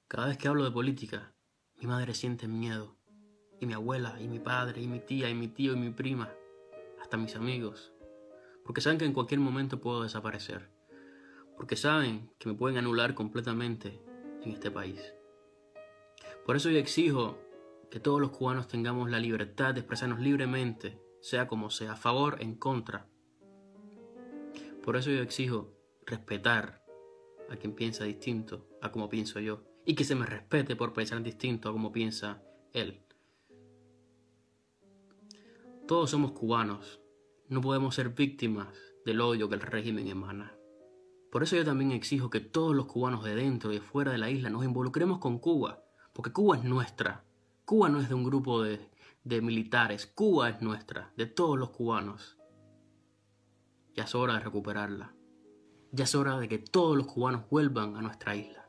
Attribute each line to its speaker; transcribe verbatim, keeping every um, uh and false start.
Speaker 1: Cada vez que hablo de política, mi madre siente miedo. Y mi abuela, y mi padre, y mi tía, y mi tío, y mi prima. Hasta mis amigos. Porque saben que en cualquier momento puedo desaparecer. Porque saben que me pueden anular completamente en este país. Por eso yo exijo que todos los cubanos tengamos la libertad de expresarnos libremente, sea como sea, a favor, en contra. Por eso yo exijo respetar a quien piensa distinto a como pienso yo. Y que se me respete por pensar distinto a como piensa él. Todos somos cubanos. No podemos ser víctimas del odio que el régimen emana. Por eso yo también exijo que todos los cubanos de dentro y de fuera de la isla nos involucremos con Cuba. Porque Cuba es nuestra. Cuba no es de un grupo de, de militares. Cuba es nuestra, de todos los cubanos. Ya es hora de recuperarla. Ya es hora de que todos los cubanos vuelvan a nuestra isla.